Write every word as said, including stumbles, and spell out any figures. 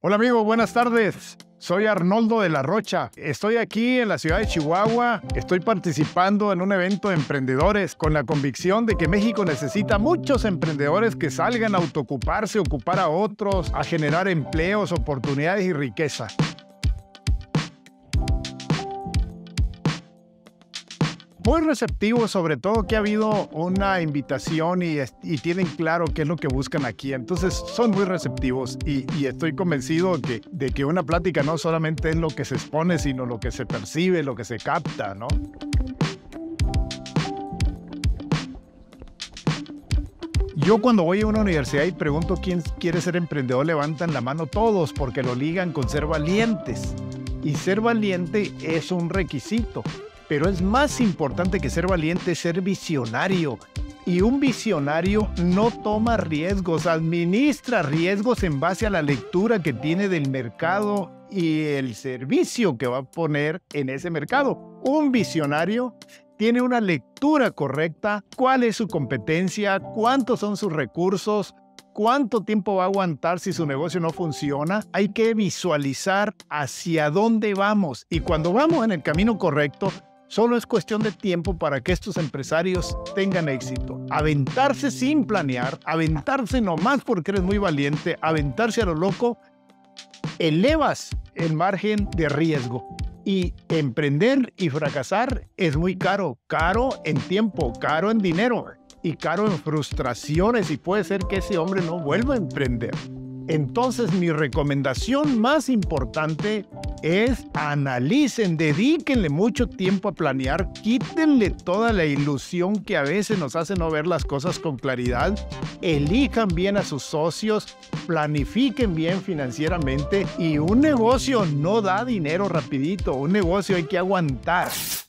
Hola amigo, buenas tardes. Soy Arnoldo de la Rocha. Estoy aquí en la ciudad de Chihuahua. Estoy participando en un evento de emprendedores con la convicción de que México necesita muchos emprendedores que salgan a autoocuparse, ocupar a otros, a generar empleos, oportunidades y riqueza. Muy receptivos, sobre todo que ha habido una invitación y, y tienen claro qué es lo que buscan aquí. Entonces son muy receptivos y, y estoy convencido que, de que una plática no solamente es lo que se expone, sino lo que se percibe, lo que se capta, ¿no? Yo cuando voy a una universidad y pregunto quién quiere ser emprendedor, levantan la mano todos porque lo ligan con ser valientes. Y ser valiente es un requisito. Pero es más importante que ser valiente, ser visionario. Y un visionario no toma riesgos, administra riesgos en base a la lectura que tiene del mercado y el servicio que va a poner en ese mercado. Un visionario tiene una lectura correcta, cuál es su competencia, cuántos son sus recursos, cuánto tiempo va a aguantar si su negocio no funciona. Hay que visualizar hacia dónde vamos. Y cuando vamos en el camino correcto, solo es cuestión de tiempo para que estos empresarios tengan éxito. Aventarse sin planear, aventarse nomás porque eres muy valiente, aventarse a lo loco, elevas el margen de riesgo. Y emprender y fracasar es muy caro. Caro en tiempo, caro en dinero y caro en frustraciones. Y puede ser que ese hombre no vuelva a emprender. Entonces, mi recomendación más importante es analicen, dedíquenle mucho tiempo a planear, quítenle toda la ilusión que a veces nos hace no ver las cosas con claridad, elijan bien a sus socios, planifiquen bien financieramente y un negocio no da dinero rapidito, un negocio hay que aguantar.